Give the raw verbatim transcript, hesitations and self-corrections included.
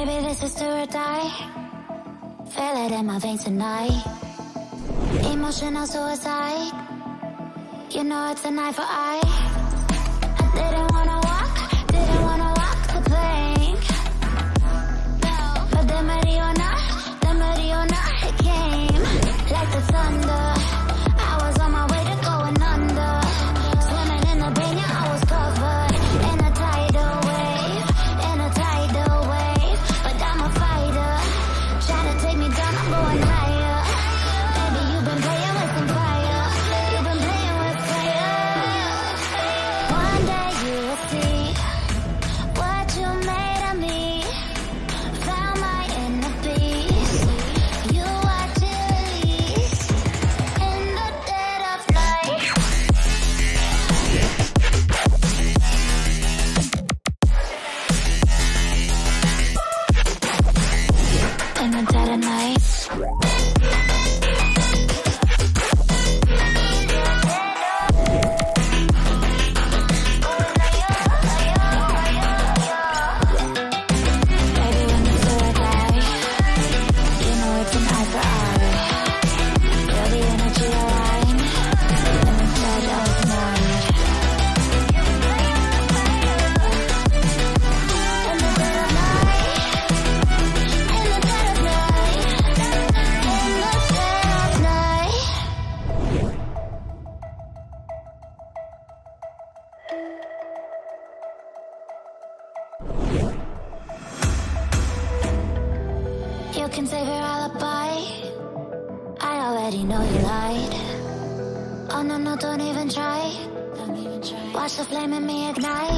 Maybe this is do or die. Feel it in my veins tonight. Emotional suicide. You know it's an eye for eye. I didn't wanna walk, didn't wanna walk the plank. But the Mariona, the Mariona, it came like the thunder. I was on my way to going under. Swimming in the bay, I was covered in a tidal wave, in a tidal wave. But I'm a fighter. Try to take me down, I'm going higher. Baby, you've been playing with some fire. You've been playing with fire. One day you will see what you made of me. Found my inner peace. You are to release in the dead of night. In the dead of night. Baby, when you do or die, you know it's an eye for eye. Feel the energy align in the dead of night. In the dead of night. In the dead of night. In the dead of night. You can save your alibi. I already know you lied. Oh no, no, don't even try. Don't even try. Watch the flame in me ignite.